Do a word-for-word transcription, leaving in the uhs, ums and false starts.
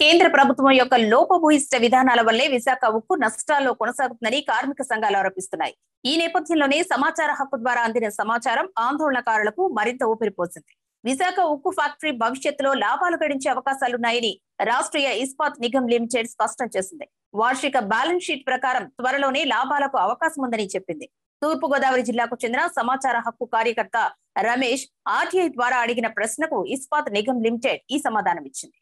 కేంద్ర ప్రభుత్వం యొక్క లోపభూయిష్ట విధానాల వల్లే విశాఖ ఉక్కు నష్టాల్లో కొనసాగుతుందని కార్మిక సంఘాలు ఆరోపిస్తున్నాయి. ఈ నేపథ్యంలోనే సమాచార హక్కు ద్వారా అందిన సమాచారం ఆందోళనకారులకు మరింత ఊపిరిపోసింది. విశాఖ ఉక్కు ఫ్యాక్టరీ భవిష్యత్తులో లాభాలు గడించే అవకాశాలున్నాయని రాష్ట్రీయ ఇస్పాత్ నిగమ్ లిమిటెడ్ స్పష్టం చేసింది. వార్షిక బ్యాలెన్స్ షీట్ ప్రకారం త్వరలోనే లాభాలకు అవకాశం ఉందని చెప్పింది. తూర్పు గోదావరి జిల్లాకు చెందిన సమాచార హక్కు కార్యకర్త రమేష్ ఆర్టీఐ ద్వారా అడిగిన ప్రశ్నకు ఇస్పాత్ నిగమ్ లిమిటెడ్ ఈ సమాధానం ఇచ్చింది.